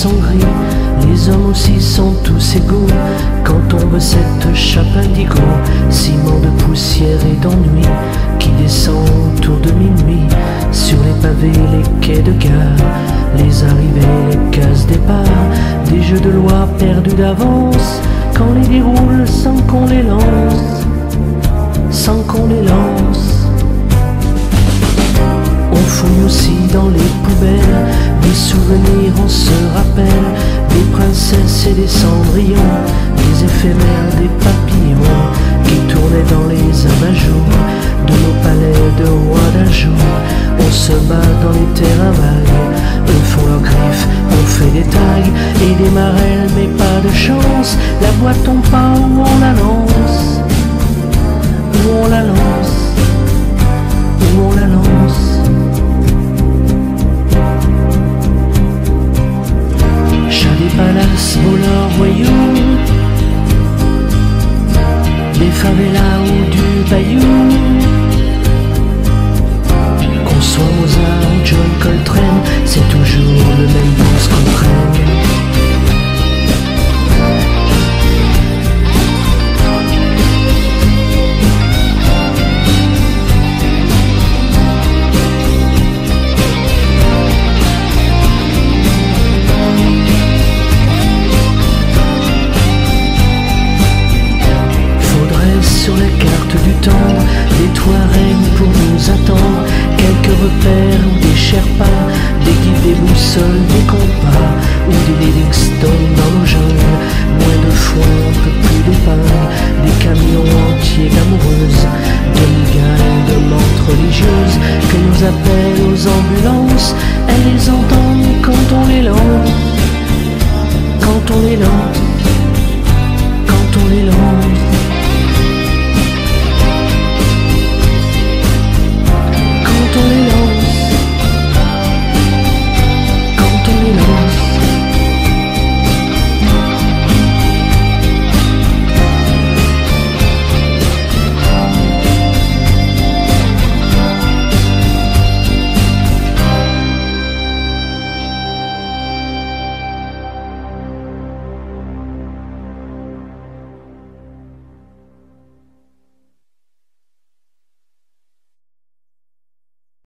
sont gris, les hommes aussi sont tous égaux. Quand tombe cette chape indigo, ciment de poussière et d'ennui, qui descend autour de minuit, sur les pavés, les quais de gare, les arrivées, les cases départ, des jeux de loi perdus d'avance, quand les déroule sans qu'on les lance, sans qu'on les lance. On fouille aussi dans les poubelles, des souvenirs on se rappelle, des princesses et des cendrillons, des éphémères, des papillons, qui tournaient dans les abat-jours de nos palais de rois d'un jour. On se bat dans les terrains vagues, eux font leurs griffes, on fait des tags et des marelles, mais pas de chance, la boîte tombe pas où on la lance, où on la lance, où on la lance. Des palaces, voleurs, voyous, des favelas ou du bayou. Qu'on soit Mozart ou John Coltrane, c'est toujours le même blues qu'on traîne. Sur la carte du temps, des Touaregs pour nous attendre, quelques repères ou des Sherpas, des guides, des boussoles, des compas, ou des Livingstone dans nos jungles, moins de foin, un peu plus d'épingles, des camions entiers d'amoureuses, de migailles, de menthes religieuses, que nous appellent aux ambulances, elles les entendent